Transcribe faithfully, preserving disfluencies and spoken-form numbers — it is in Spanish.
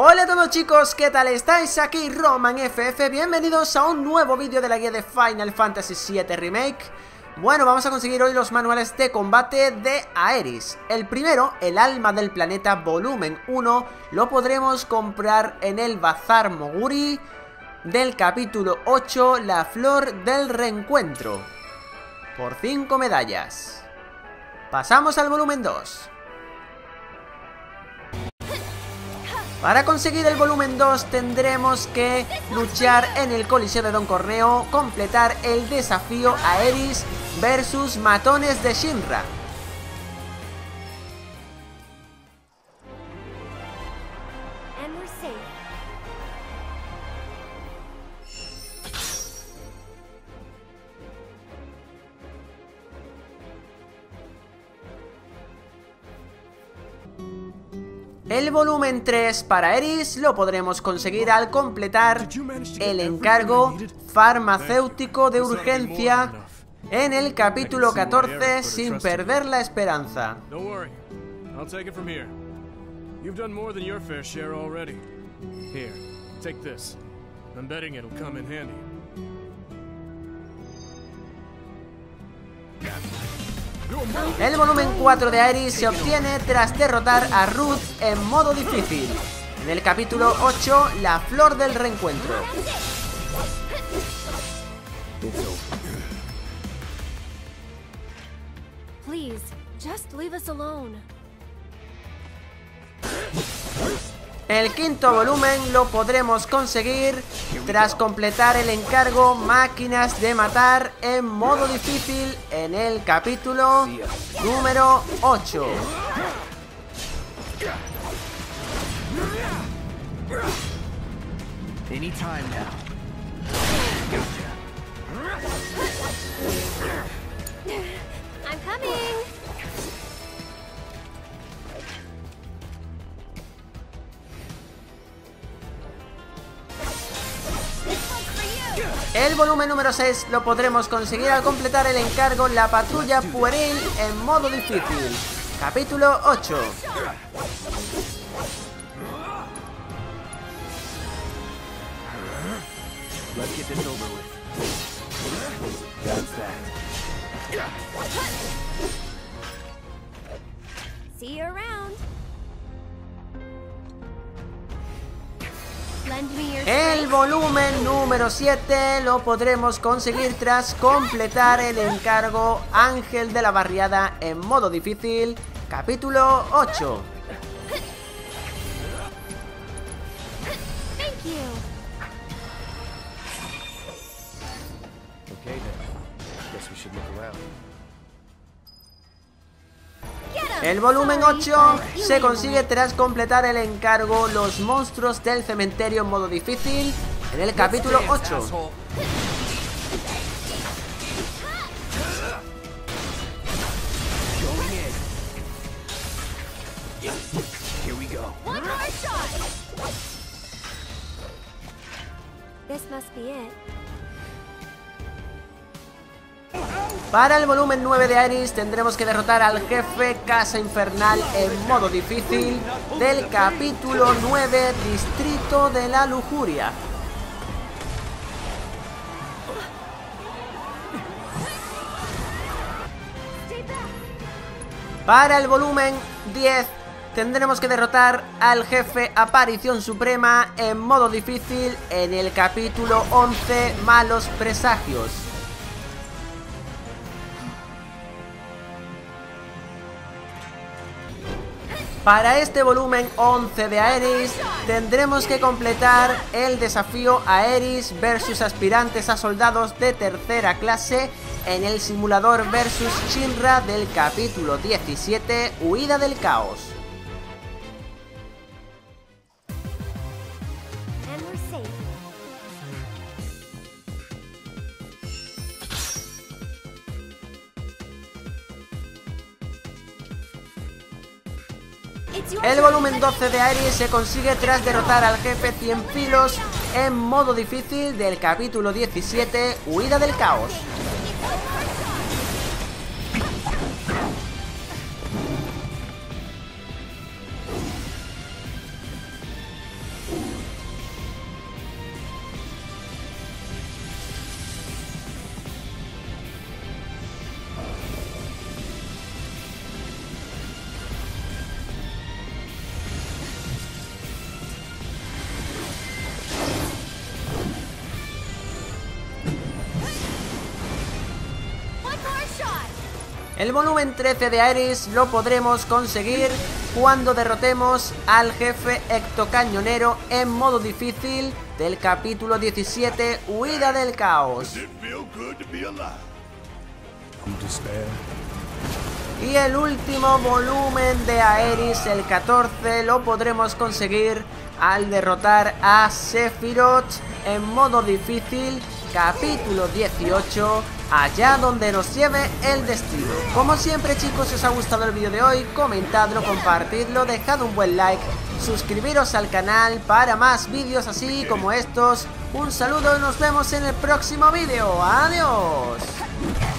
Hola a todos chicos, ¿qué tal estáis? Aquí Roman F F, bienvenidos a un nuevo vídeo de la guía de Final Fantasy siete Remake. Bueno, vamos a conseguir hoy los manuales de combate de Aeris. El primero, el alma del planeta volumen uno, lo podremos comprar en el Bazar Moguri del capítulo ocho, la flor del reencuentro, por cinco medallas. Pasamos al volumen dos. Para conseguir el volumen dos tendremos que luchar en el Coliseo de Don Corneo, completar el desafío Aeris versus Matones de Shinra. El volumen tres para Aeris lo podremos conseguir al completar el encargo farmacéutico de urgencia en el capítulo catorce, sin perder la esperanza. El volumen cuatro de Aeris se obtiene tras derrotar a Ruth en modo difícil, en el capítulo ocho, la flor del reencuentro. Please, just leave us alone. El quinto volumen lo podremos conseguir tras completar el encargo Máquinas de Matar en modo difícil en el capítulo número ocho. I'm coming. El volumen número seis lo podremos conseguir al completar el encargo La Patrulla Pueril en modo difícil, capítulo ocho. See you around. El volumen número siete lo podremos conseguir tras completar el encargo Ángel de la Barriada en modo difícil, capítulo ocho. El volumen ocho se consigue tras completar el encargo Los monstruos del cementerio en modo difícil en el capítulo ocho. This must be it. Para el volumen nueve de Aeris tendremos que derrotar al jefe Casa Infernal en modo difícil del capítulo nueve, Distrito de la Lujuria. Para el volumen diez tendremos que derrotar al jefe Aparición Suprema en modo difícil en el capítulo once, Malos Presagios. Para este volumen once de Aeris tendremos que completar el desafío Aeris versus aspirantes a soldados de tercera clase en el simulador versus Shinra del capítulo diecisiete, Huida del Caos. El volumen doce de Aeris se consigue tras derrotar al jefe Cien Filos en modo difícil del capítulo diecisiete, Huida del Caos. El volumen trece de Aeris lo podremos conseguir cuando derrotemos al jefe ectocañonero en modo difícil del capítulo diecisiete, Huida del Caos. Y el último volumen de Aeris, el catorce, lo podremos conseguir al derrotar a Sephiroth en modo difícil, capítulo dieciocho, allá donde nos lleve el destino. Como siempre, chicos, si os ha gustado el vídeo de hoy, comentadlo, compartidlo, dejad un buen like, suscribiros al canal para más vídeos así como estos. Un saludo y nos vemos en el próximo vídeo. ¡Adiós!